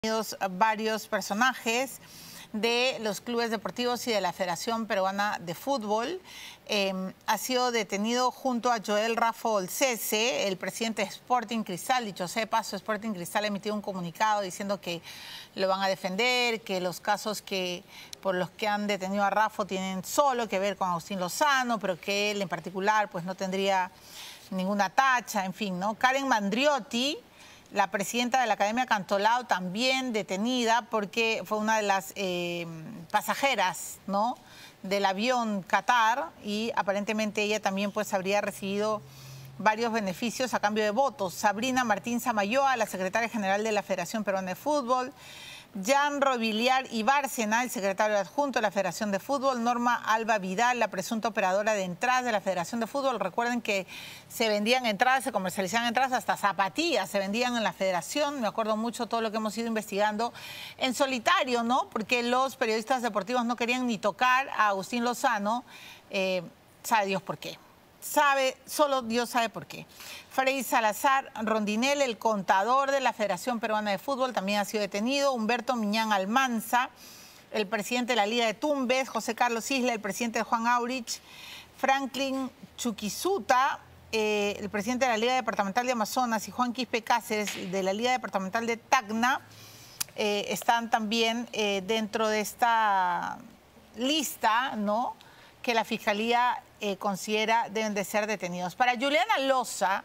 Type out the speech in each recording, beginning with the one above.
Varios personajes de los clubes deportivos y de la Federación Peruana de Fútbol. Ha sido detenido junto a Joel Raffo Olcese, el presidente de Sporting Cristal. Dicho sea de paso, Sporting Cristal ha emitido un comunicado diciendo que lo van a defender, que los casos por los que han detenido a Raffo tienen solo que ver con Agustín Lozano, pero que él en particular pues no tendría ninguna tacha, en fin, ¿no? Karen Mandriotti, la presidenta de la Academia Cantolao, también detenida porque fue una de las pasajeras, ¿no?, del avión Qatar, y aparentemente ella también pues habría recibido varios beneficios a cambio de votos. Sabrina Martín Samayoa, la secretaria general de la Federación Peruana de Fútbol. Jan Robiliar y Bárcena, el secretario adjunto de la Federación de Fútbol. Norma Alba Vidal, la presunta operadora de entradas de la Federación de Fútbol. Recuerden que se vendían entradas, se comercializaban entradas, hasta zapatillas se vendían en la Federación. Me acuerdo mucho todo lo que hemos ido investigando en solitario, ¿no? Porque los periodistas deportivos no querían ni tocar a Agustín Lozano. Sabe Dios por qué. Solo Dios sabe por qué. Frei Salazar Rondinel, el contador de la Federación Peruana de Fútbol, también ha sido detenido. Humberto Miñán Almanza, el presidente de la Liga de Tumbes. José Carlos Isla, el presidente de Juan Aurich. Franklin Chuquisuta, el presidente de la Liga Departamental de Amazonas, y Juan Quispe Cáceres, de la Liga Departamental de Tacna, están también dentro de esta lista, ¿no?, que la Fiscalía considera deben de ser detenidos. Para Juliana Loza,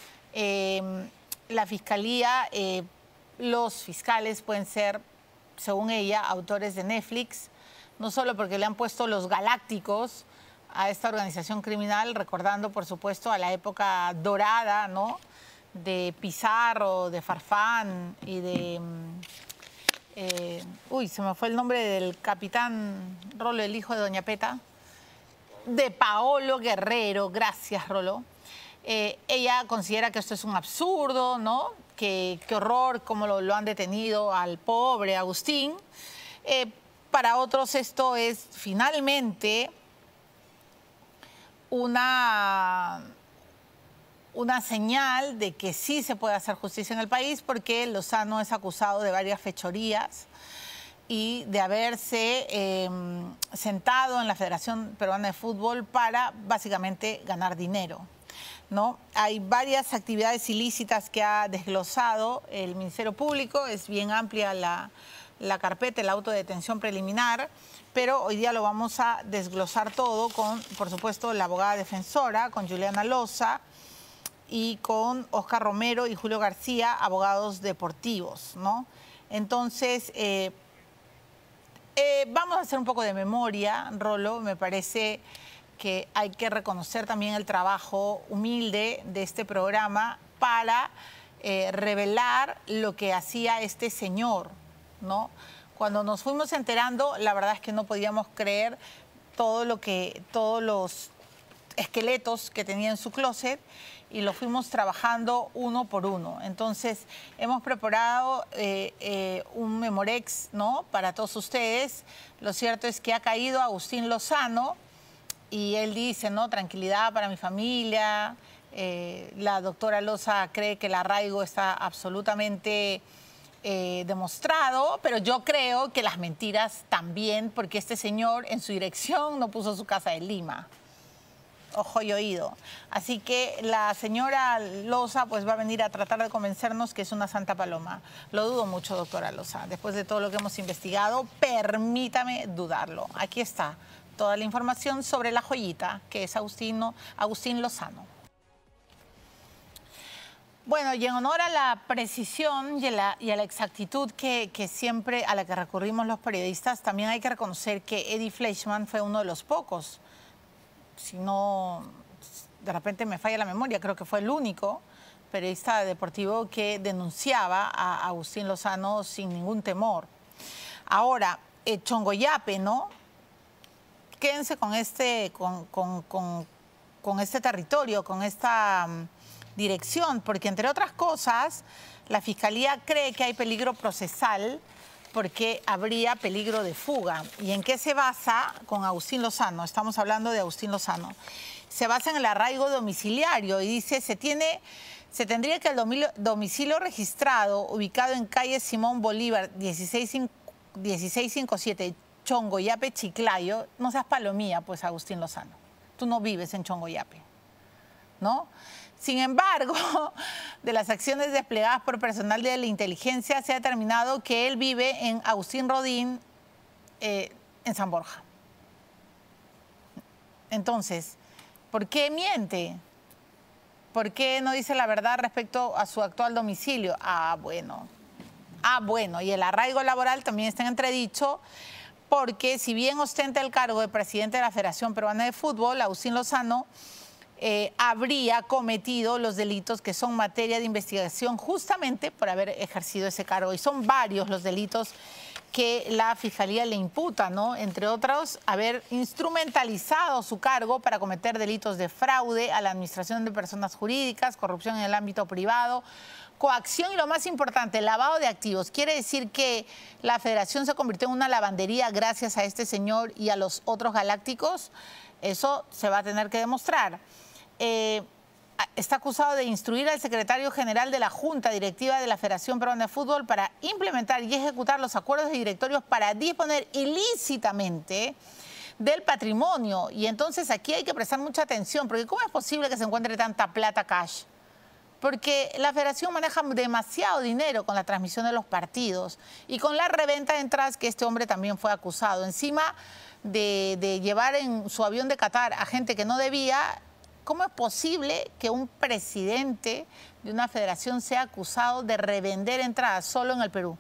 la Fiscalía, los fiscales pueden ser, según ella, autores de Netflix, no solo porque le han puesto los galácticos a esta organización criminal, recordando, por supuesto, a la época dorada, ¿no?, de Pizarro, de Farfán y de... se me fue el nombre del capitán Rolo, el hijo de Doña Peta, de Paolo Guerrero. Gracias, Rolo. Ella considera que esto es un absurdo, ¿no? Qué horror cómo lo han detenido al pobre Agustín. Para otros esto es finalmente una señal de que sí se puede hacer justicia en el país, porque Lozano es acusado de varias fechorías y de haberse sentado en la Federación Peruana de Fútbol para básicamente ganar dinero, ¿no? Hay varias actividades ilícitas que ha desglosado el Ministerio Público. Es bien amplia la carpeta, el auto de detención preliminar, pero hoy día lo vamos a desglosar todo con, por supuesto, la abogada defensora, con Juliana Loza, y con Oscar Romero y Julio García, abogados deportivos, ¿no? Entonces, vamos a hacer un poco de memoria, Rolo. Me parece que hay que reconocer también el trabajo humilde de este programa para revelar lo que hacía este señor, ¿no? Cuando nos fuimos enterando, la verdad es que no podíamos creer todos los esqueletos que tenía en su closet, y lo fuimos trabajando uno por uno. Entonces, hemos preparado un memorex, ¿no?, para todos ustedes. Lo cierto es que ha caído Agustín Lozano y él dice, ¿no?, tranquilidad para mi familia. La doctora Loza cree que el arraigo está absolutamente demostrado, pero yo creo que las mentiras también, porque este señor en su dirección no puso su casa en Lima. Ojo y oído. Así que la señora Loza pues va a venir a tratar de convencernos que es una santa paloma. Lo dudo mucho, doctora Loza. Después de todo lo que hemos investigado, permítame dudarlo. Aquí está toda la información sobre la joyita que es Agustín Lozano. Bueno, y en honor a la precisión y a la exactitud que siempre a la que recurrimos los periodistas, también hay que reconocer que Eddie Fleischmann fue uno de los pocos, si no, de repente me falla la memoria, creo que fue el único periodista deportivo que denunciaba a Agustín Lozano sin ningún temor. Ahora, Chongoyape, ¿no? Quédense con este territorio, con esta dirección, porque entre otras cosas, la Fiscalía cree que hay peligro procesal porque habría peligro de fuga. ¿Y en qué se basa con Agustín Lozano? Estamos hablando de Agustín Lozano. se basa en el arraigo domiciliario y dice se tendría que el domicilio registrado ubicado en calle Simón Bolívar 1657 Chongoyape, Chiclayo, no seas palomía, pues Agustín Lozano, tú no vives en Chongoyape, ¿no? Sin embargo, de las acciones desplegadas por personal de la inteligencia se ha determinado que él vive en Agustín Rodín, en San Borja. Entonces, ¿por qué miente? ¿Por qué no dice la verdad respecto a su actual domicilio? Bueno, y el arraigo laboral también está en entredicho, porque si bien ostenta el cargo de presidente de la Federación Peruana de Fútbol, Agustín Lozano habría cometido los delitos que son materia de investigación justamente por haber ejercido ese cargo. Y son varios los delitos que la Fiscalía le imputa, ¿no? Entre otros, haber instrumentalizado su cargo para cometer delitos de fraude a la administración de personas jurídicas, corrupción en el ámbito privado, coacción y lo más importante, lavado de activos. Quiere decir que la Federación se convirtió en una lavandería gracias a este señor y a los otros galácticos. Eso se va a tener que demostrar. Está acusado de instruir al secretario general de la Junta Directiva de la Federación Peruana de Fútbol para implementar y ejecutar los acuerdos de directorios para disponer ilícitamente del patrimonio. Y entonces aquí hay que prestar mucha atención, porque ¿cómo es posible que se encuentre tanta plata cash? Porque la Federación maneja demasiado dinero con la transmisión de los partidos y con la reventa de entradas, que este hombre también fue acusado. Encima de llevar en su avión de Qatar a gente que no debía. ¿Cómo es posible que un presidente de una federación sea acusado de revender entradas solo en el Perú?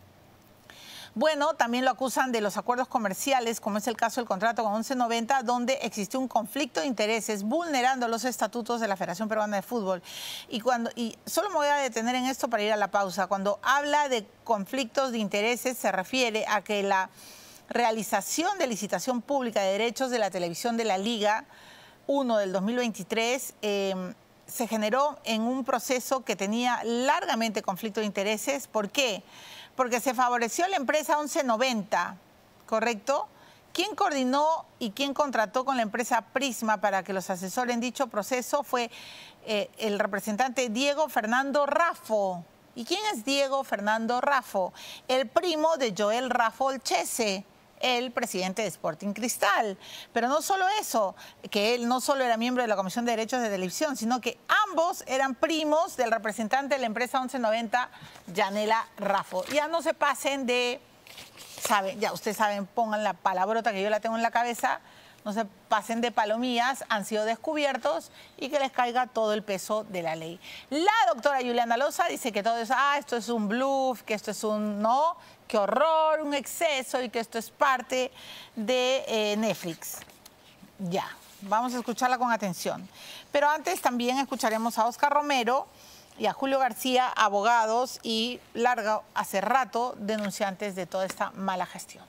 Bueno, también lo acusan de los acuerdos comerciales, como es el caso del contrato con 1190, donde existió un conflicto de intereses vulnerando los estatutos de la Federación Peruana de Fútbol. Y solo me voy a detener en esto para ir a la pausa. Cuando habla de conflictos de intereses, se refiere a que la realización de licitación pública de derechos de la televisión de la Liga 1 del 2023 se generó en un proceso que tenía largamente conflicto de intereses. ¿Por qué? Porque se favoreció a la empresa 1190, ¿correcto? Quien coordinó y quien contrató con la empresa Prisma para que los asesore en dicho proceso fue el representante Diego Fernando Raffo. ¿Y quién es Diego Fernando Raffo? El primo de Joel Raffo Olcese, el presidente de Sporting Cristal. Pero no solo eso, que él no solo era miembro de la Comisión de Derechos de Televisión, sino que ambos eran primos del representante de la empresa 1190, Yanela Raffo. Ya no se pasen de, ya ustedes saben, pongan la palabrota que yo la tengo en la cabeza, no se pasen de palomías, han sido descubiertos y que les caiga todo el peso de la ley. La doctora Juliana Loza dice que todo eso, esto es un bluff, que esto es no, qué horror, un exceso y que esto es parte de Netflix. Ya, vamos a escucharla con atención. Pero antes también escucharemos a Oscar Romero y a Julio García, abogados y hace rato denunciantes de toda esta mala gestión.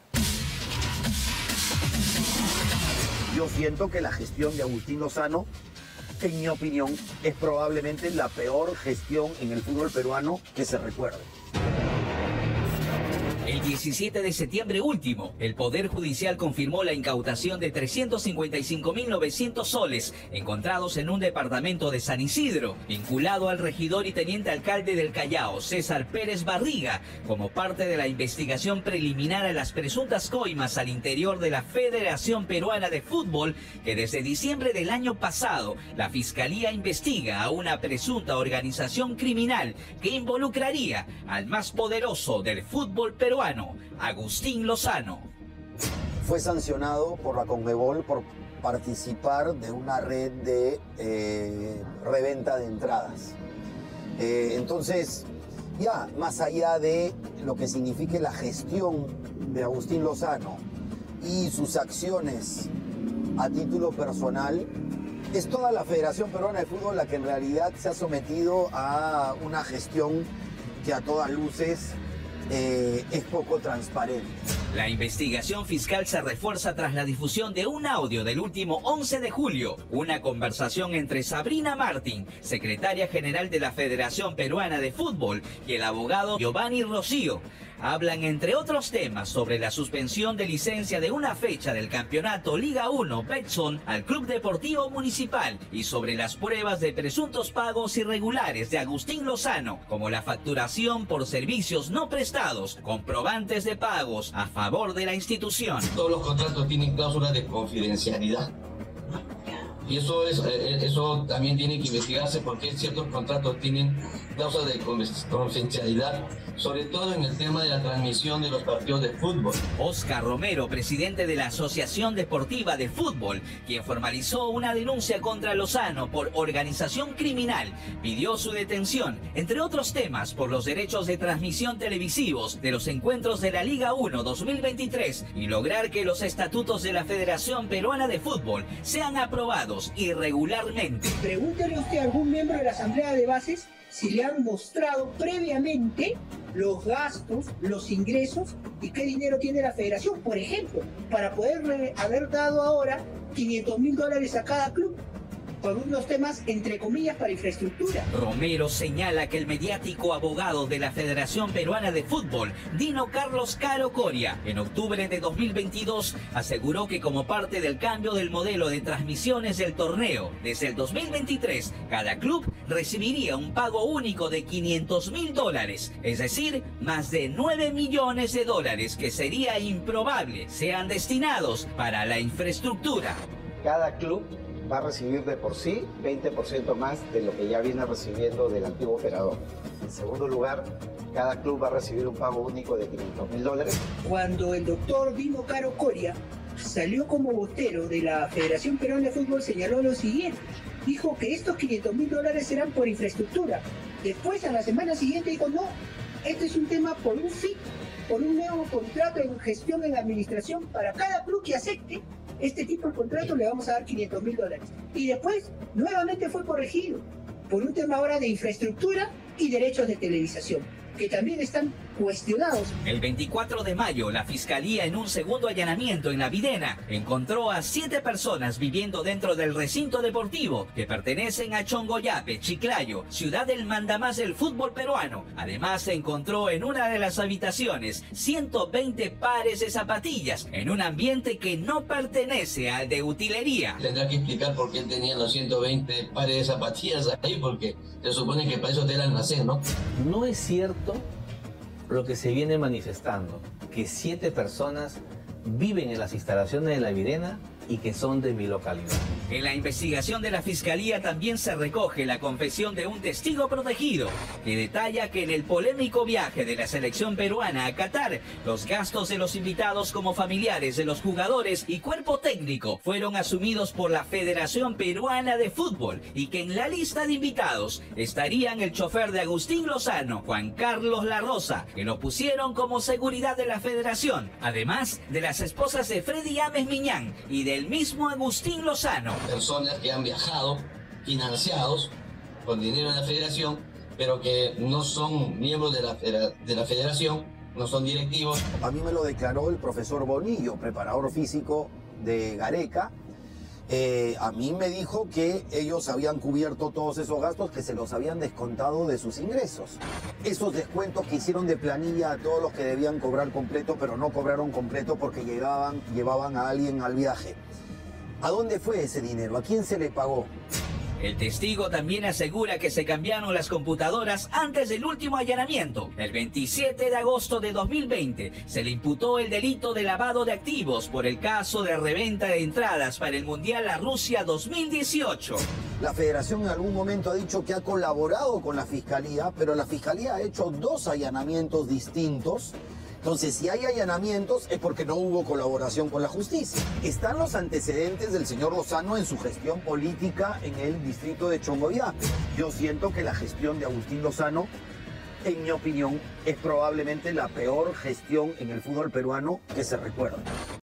Yo siento que la gestión de Agustín Lozano, en mi opinión, es probablemente la peor gestión en el fútbol peruano que se recuerde. El 17 de septiembre último, el Poder Judicial confirmó la incautación de 355.900 soles encontrados en un departamento de San Isidro, vinculado al regidor y teniente alcalde del Callao, César Pérez Barriga, como parte de la investigación preliminar a las presuntas coimas al interior de la Federación Peruana de Fútbol, que desde diciembre del año pasado la Fiscalía investiga a una presunta organización criminal que involucraría al más poderoso del fútbol peruano, Agustín Lozano. Fue sancionado por la Conmebol por participar de una red de reventa de entradas. Entonces, ya más allá de lo que signifique la gestión de Agustín Lozano y sus acciones a título personal, es toda la Federación Peruana de Fútbol la que en realidad se ha sometido a una gestión que a todas luces es poco transparente. La investigación fiscal se refuerza tras la difusión de un audio del último 11 de julio, una conversación entre Sabrina Martín, secretaria general de la Federación Peruana de Fútbol, y el abogado Giovanni Rocío. hablan entre otros temas sobre la suspensión de licencia de una fecha del campeonato Liga 1 Betson al Club Deportivo Municipal y sobre las pruebas de presuntos pagos irregulares de Agustín Lozano, como la facturación por servicios no prestados, comprobantes de pagos a favor de la institución. Todos los contratos tienen cláusulas de confidencialidad. Y eso también tiene que investigarse porque ciertos contratos tienen cláusulas de confidencialidad, sobre todo en el tema de la transmisión de los partidos de fútbol. Oscar Romero, presidente de la Asociación Deportiva de Fútbol, quien formalizó una denuncia contra Lozano por organización criminal, pidió su detención, entre otros temas, por los derechos de transmisión televisivos de los encuentros de la Liga 1 2023 y lograr que los estatutos de la Federación Peruana de Fútbol sean aprobados irregularmente. Pregúntele usted a algún miembro de la Asamblea de Bases si le han mostrado previamente los gastos, los ingresos y qué dinero tiene la federación, por ejemplo, para poder haber dado ahora $500.000 a cada club por unos temas, entre comillas, para infraestructura. Romero señala que el mediático abogado de la Federación Peruana de Fútbol, Dino Carlos Caro Coria, en octubre de 2022, aseguró que como parte del cambio del modelo de transmisiones del torneo, desde el 2023, cada club recibiría un pago único de $500.000, es decir, más de $9 millones, que sería improbable sean destinados para la infraestructura. Cada club va a recibir de por sí 20% más de lo que ya viene recibiendo del antiguo operador. En segundo lugar, cada club va a recibir un pago único de $500.000. Cuando el doctor Dino Caro Coria salió como vocero de la Federación Peruana de Fútbol, señaló lo siguiente. Dijo que estos $500.000 eran por infraestructura. Después, a la semana siguiente, dijo, no, este es un tema por un FIC, por un nuevo contrato en gestión en administración para cada club que acepte este tipo de contrato le vamos a dar $500.000. Y después, nuevamente fue corregido por un tema ahora de infraestructura y derechos de televisación, que también están cuestionados. El 24 de mayo, la Fiscalía, en un segundo allanamiento en La Videna, encontró a 7 personas viviendo dentro del recinto deportivo que pertenecen a Chongoyape, Chiclayo, ciudad del mandamás del fútbol peruano. Además, se encontró en una de las habitaciones 120 pares de zapatillas en un ambiente que no pertenece al de utilería. Tendrá que explicar por qué tenían los 120 pares de zapatillas ahí, porque se supone que para eso te eran almacén, ¿no? No es cierto lo que se viene manifestando, que 7 personas viven en las instalaciones de La Videna y que son de mi localidad. En la investigación de la Fiscalía también se recoge la confesión de un testigo protegido que detalla que en el polémico viaje de la selección peruana a Qatar, los gastos de los invitados como familiares de los jugadores y cuerpo técnico fueron asumidos por la Federación Peruana de Fútbol y que en la lista de invitados estarían el chofer de Agustín Lozano, Juan Carlos La Rosa, que lo pusieron como seguridad de la Federación, además de las esposas de Freddy Ames Miñán y del mismo Agustín Lozano. Personas que han viajado financiados con dinero de la federación, pero que no son miembros de la federación, no son directivos. A mí me lo declaró el profesor Bonillo, preparador físico de Gareca. A mí me dijo que ellos habían cubierto todos esos gastos, que se los habían descontado de sus ingresos. Esos descuentos que hicieron de planilla a todos los que debían cobrar completo, pero no cobraron completo porque llevaban a alguien al viaje. ¿A dónde fue ese dinero? ¿A quién se le pagó? El testigo también asegura que se cambiaron las computadoras antes del último allanamiento. El 27 de agosto de 2020 se le imputó el delito de lavado de activos por el caso de reventa de entradas para el Mundial a Rusia 2018. La federación en algún momento ha dicho que ha colaborado con la fiscalía, pero la fiscalía ha hecho 2 allanamientos distintos. Entonces, si hay allanamientos es porque no hubo colaboración con la justicia. Están los antecedentes del señor Lozano en su gestión política en el distrito de Chongoyape. Yo siento que la gestión de Agustín Lozano, en mi opinión, es probablemente la peor gestión en el fútbol peruano que se recuerda.